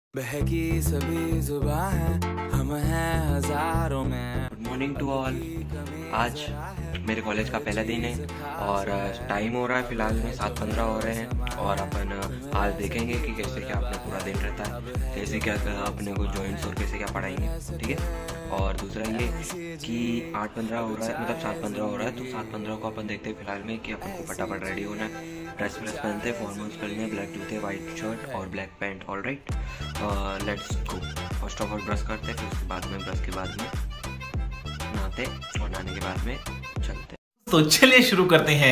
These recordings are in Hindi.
बहकी सभी जुबां हैं, हम हैं हजारों में। Good morning to all. आज मेरे कॉलेज का पहला दिन है और टाइम हो रहा है फिलहाल में 7:15 हो रहे हैं और अपन आज देखेंगे कि कैसे क्या अपना पूरा दिन रहता है, कैसे क्या अपने को जॉइंट्स और कैसे क्या पढ़ाएंगे, ठीक है। और दूसरा ये कि 8:15 हो रहा है, मतलब 7:15 हो रहा है, तो 7:15 को अपन देखते हैं फिलहाल में कि अपन को फटाफट रेडी होना है, ड्रेस व्रेस पहनते हैं, फॉर्मल्स पहनने, ब्लैक जूते, वाइट शर्ट और black pant. All right, let's go. First of all brush करते हैं, फिर उसके बाद में ब्रश के बाद में नहाते और नहाने के बाद में चलते। तो चलिए शुरू करते हैं।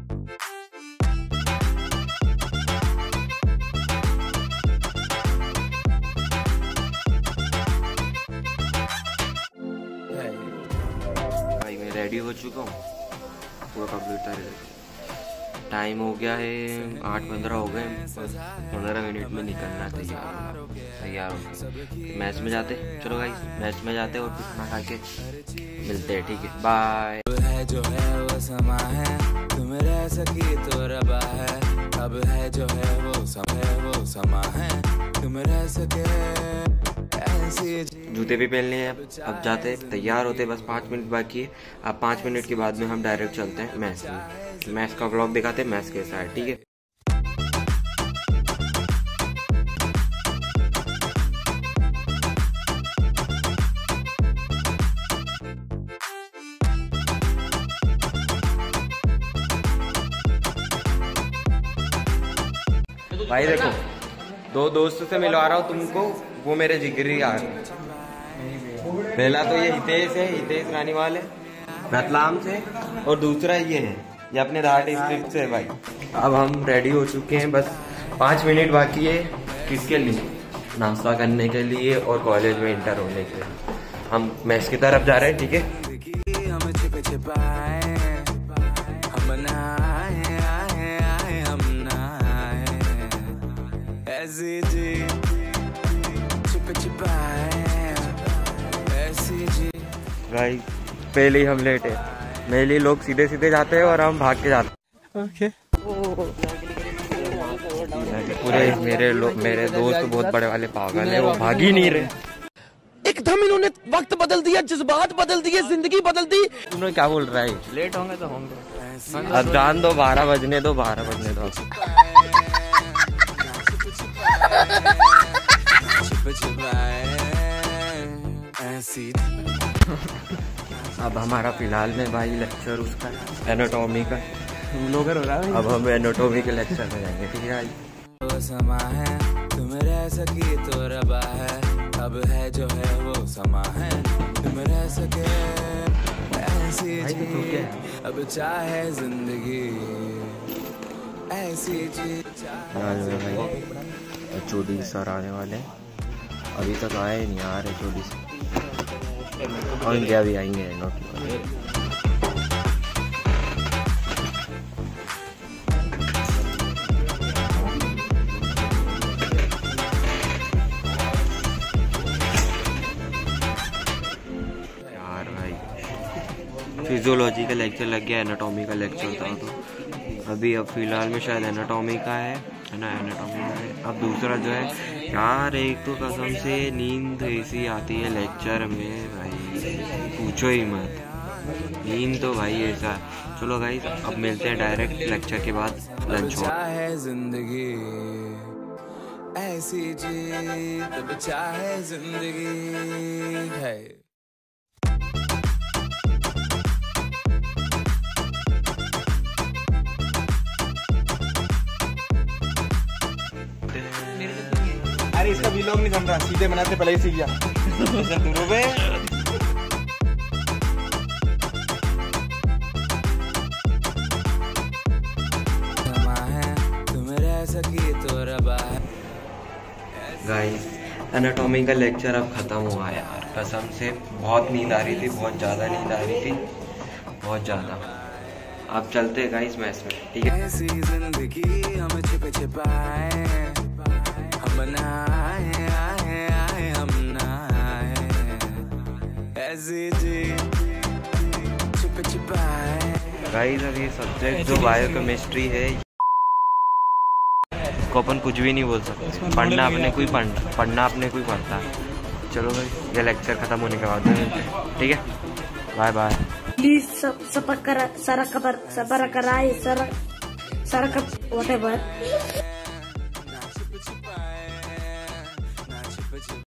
भाई मैं रेडी हो चुका हूँ, पूरा कंप्लीट था। टाइम हो गया है 8:15 हो गए, 15 मिनट में निकलना तैयार हो मैच में जाते। चलो गाइस मैच में जाते और फिर खाना खा के मिलते हैं, ठीक है, बाय। जो है वो समा है, तुम रह सकी तो रबा है। अब है जो है वो समा है, तुम रह सके ऐसी। जूते भी पहन लिए हैं, अब जाते तैयार होते, बस 5 मिनट बाकी है। अब 5 मिनट के बाद में हम डायरेक्ट चलते हैं मैच में। मैच का व्लॉग दिखाते हैं, मैच कैसा है, ठीक है। भाई देखो, दो दोस्तों से मिलवा रहा हूँ तुमको, वो मेरे जिगरी यार। पहला तो ये हितेश है, हितेश रानीवाल है रतलाम से, और दूसरा ये है, ये अपने धार डिस्ट्रिक्ट से है भाई। अब हम रेडी हो चुके हैं, बस 5 मिनट बाकी है। किसके लिए? नाश्ता करने के लिए और कॉलेज में इंटर होने के लिए। हम मैच की तरफ जा रहे हैं, ठीक है। भाई पहले ही हम लेट है, पहले लोग सीधे सीधे जाते हैं और हम भाग के जाते हैं। ओके। पूरे मेरे दोस्त बहुत बड़े वाले पागल है, वो भाग ही नहीं रहे। एकदम इन्होंने वक्त बदल दिया, जज्बात बदल दिए, जिंदगी बदल दी। तुमने क्या बोल रहा है? लेट होंगे तो होंगे, अब जान दो, 12 बजने दो, 12 बजने दो। अब हमारा फिलहाल में भाई लेक्चर उसका एनाटॉमी का ब्लॉगर हो रहा है। अब हम एनाटॉमी के लेक्चर में जाएंगे, ठीक है भाई। वो समा है, तुम रह सकी तो रबा है। अब है जो है वो समा है, तुम रह सके ऐसी जी। अब चाहे जिंदगी ऐसी जी। भाई चोटी सर आने वाले हैं, अभी तक आए नहीं, आ रहे चोटी से और क्या भी आएंगे। यार भाई फिजियोलॉजी का लेक्चर लग गया, एनाटॉमी का लेक्चर था, तो अभी अब फिलहाल में शायद एनाटॉमी का है ना, एनाटॉमी का है। अब दूसरा जो है यार, एक तो कसम से नींद ऐसी आती है लेक्चर में भाई, पूछो ही मत, नींद तो भाई ऐसा। चलो गाइस अब मिलते हैं डायरेक्ट लेक्चर के बाद लंच हो। चाहे जिंदगी ऐसी जी, तब चाहे जिंदगी है। अरे इसका वीलॉग नहीं समझा, सीधे बनाते पहले ही सीख गया। गाइस एनाटॉमी का लेक्चर अब खत्म हुआ यार, कसम से बहुत नींद आ रही थी, बहुत ज़्यादा नींद आ रही थी, बहुत ज़्यादा। अब चलते हैं गाइस मैच में, ठीक है। ऐसी जिंदगी हम छिप छिपाए, हम ना आए, हम ना आए, ऐसी जी छिप छिपाए। गाइस अब ये सब्जेक्ट जो बायोकेमिस्ट्री है, इसको अपन कुछ भी नहीं बोल सकते। पढ़ना अपने को ही पढ़ना अपने को ही पड़ता है। चलो भाई, ये लेक्चर खत्म होने के बाद मिलते हैं, ठीक है? Bye bye. Please whatever.